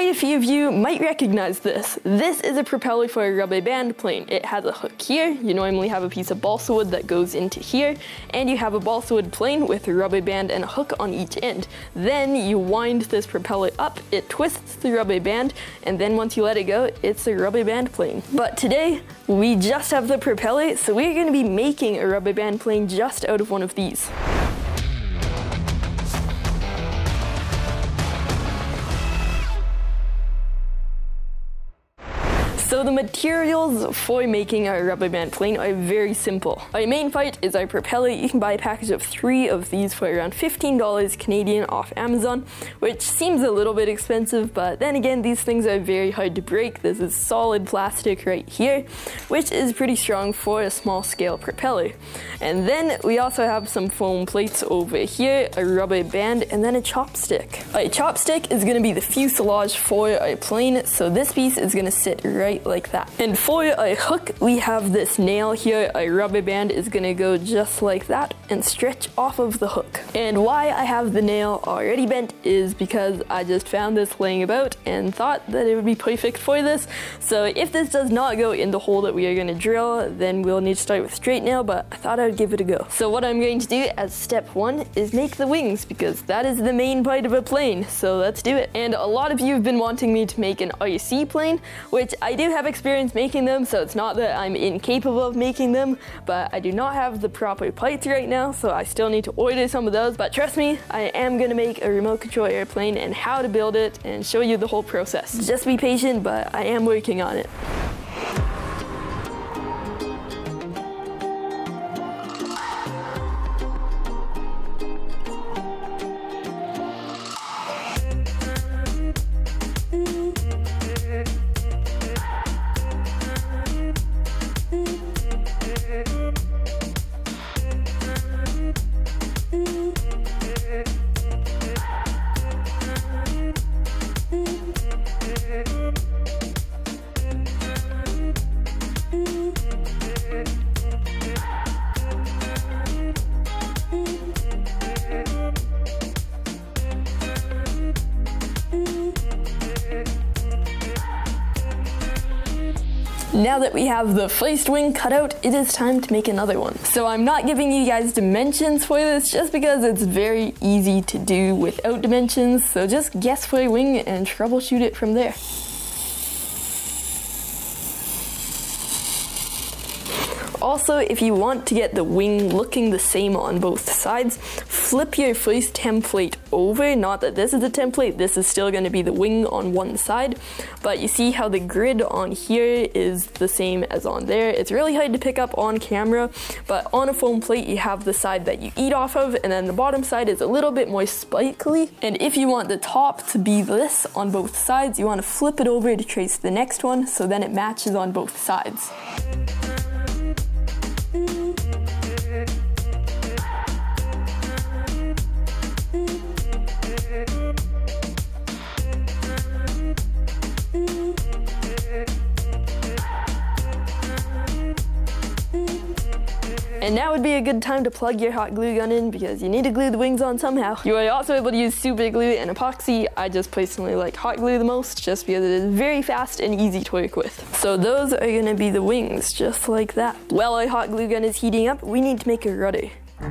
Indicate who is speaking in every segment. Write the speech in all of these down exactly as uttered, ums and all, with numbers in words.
Speaker 1: quite a few of you might recognize this. This is a propeller for a Rubberband plane. It has a hook here. You normally have a piece of balsa wood that goes into here, and you have a balsa wood plane with a rubber band and a hook on each end. Then you wind this propeller up, it twists the rubber band, and then once you let it go, it's a Rubberband plane. But today, we just have the propeller, so we're going to be making a Rubberband plane just out of one of these. So the materials for making a Rubberband plane are very simple. Our main part is our propeller. You can buy a package of three of these for around fifteen dollars Canadian off Amazon, which seems a little bit expensive, but then again, these things are very hard to break. This is solid plastic right here, which is pretty strong for a small scale propeller. And then we also have some foam plates over here, a rubber band, and then a chopstick. Our chopstick is going to be the fuselage for our plane, so this piece is going to sit right like that. And for a hook, we have this nail here. A rubber band is gonna go just like that and stretch off of the hook. And why I have the nail already bent is because I just found this laying about and thought that it would be perfect for this. So if this does not go in the hole that we are gonna drill, then we'll need to start with straight nail, but I thought I would give it a go. So what I'm going to do as step one is make the wings, because that is the main part of a plane. So let's do it. And a lot of you have been wanting me to make an R C plane, which I do have experience making them, so it's not that I'm incapable of making them, but I do not have the proper parts right now, so I still need to order some of those. But trust me, I am gonna make a remote control airplane and how to build it and show you the whole process. Just be patient, but I am working on it. Now that we have the first wing cut out, it is time to make another one. So I'm not giving you guys dimensions for this just because it's very easy to do without dimensions. So just guess for a wing and troubleshoot it from there. Also, if you want to get the wing looking the same on both sides, flip your first template over. Not that this is a template, this is still going to be the wing on one side, but you see how the grid on here is the same as on there. It's really hard to pick up on camera, but on a foam plate you have the side that you eat off of, and then the bottom side is a little bit more spikely. And if you want the top to be this on both sides, you want to flip it over to trace the next one, so then it matches on both sides. And now would be a good time to plug your hot glue gun in, because you need to glue the wings on somehow. You are also able to use super glue and epoxy. I just personally like hot glue the most, just because it is very fast and easy to work with. So those are gonna be the wings, just like that. While our hot glue gun is heating up, we need to make a rudder.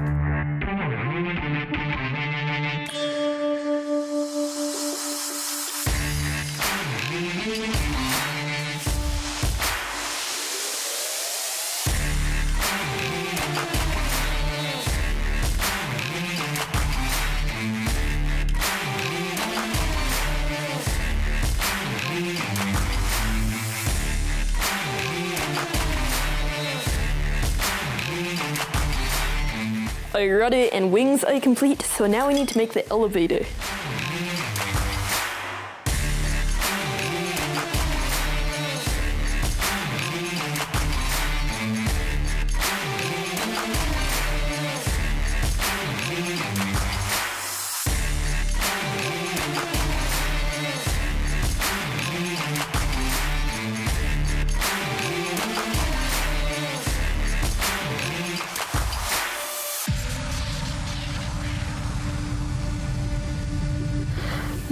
Speaker 1: Our rudder and wings are complete, so now we need to make the elevator.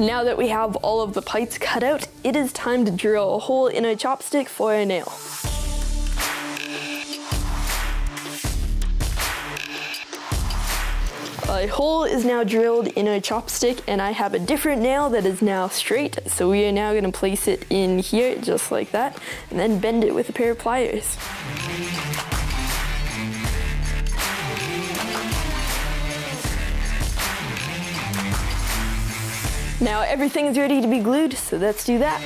Speaker 1: Now that we have all of the pipes cut out, it is time to drill a hole in a chopstick for a nail. A hole is now drilled in a chopstick, and I have a different nail that is now straight, so we are now going to place it in here just like that, and then bend it with a pair of pliers. Now everything is ready to be glued, so let's do that.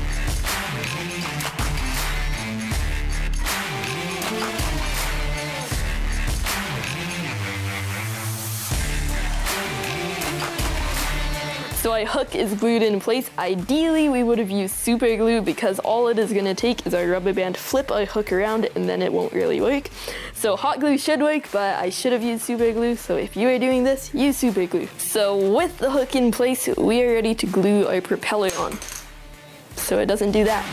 Speaker 1: So our hook is glued in place. Ideally, we would have used super glue because all it is gonna take is our rubber band, flip our hook around, and then it won't really work. So hot glue should work, but I should have used super glue. So if you are doing this, use super glue. So with the hook in place, we are ready to glue our propeller on, so it doesn't do that.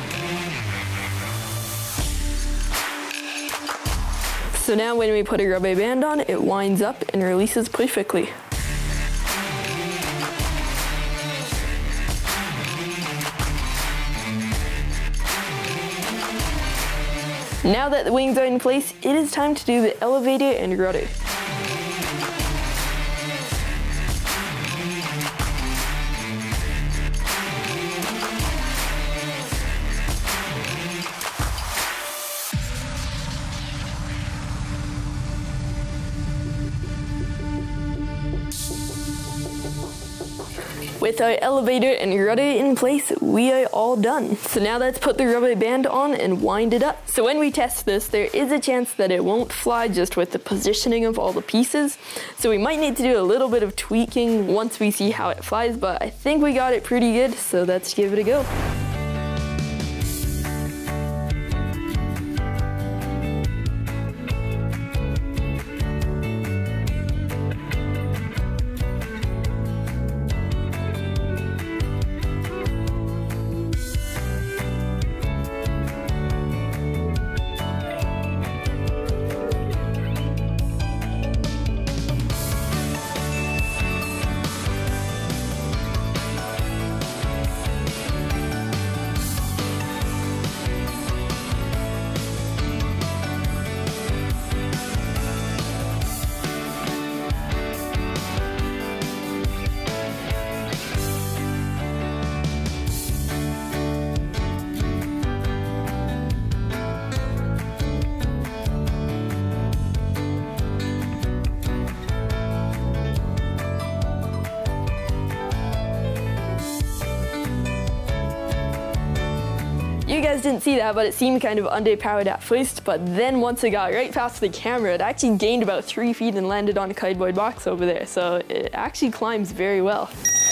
Speaker 1: So now when we put a rubber band on, it winds up and releases perfectly. Now that the wings are in place, it is time to do the elevator and rudder. With our elevator and rudder in place, we are all done. So now let's put the rubber band on and wind it up. So when we test this, there is a chance that it won't fly just with the positioning of all the pieces. So we might need to do a little bit of tweaking once we see how it flies, but I think we got it pretty good, so let's give it a go. You guys didn't see that, but it seemed kind of underpowered at first, but then once it got right past the camera, it actually gained about three feet and landed on a cardboard box over there, so it actually climbs very well.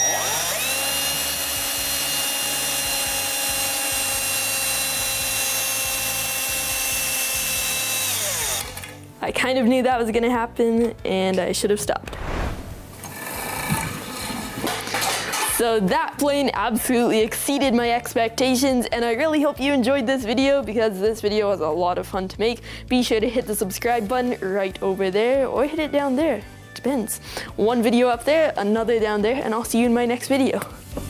Speaker 1: I kind of knew that was gonna happen, and I should have stopped. So that plane absolutely exceeded my expectations, and I really hope you enjoyed this video because this video was a lot of fun to make. Be sure to hit the subscribe button right over there or hit it down there. Depends. One video up there, another down there, and I'll see you in my next video.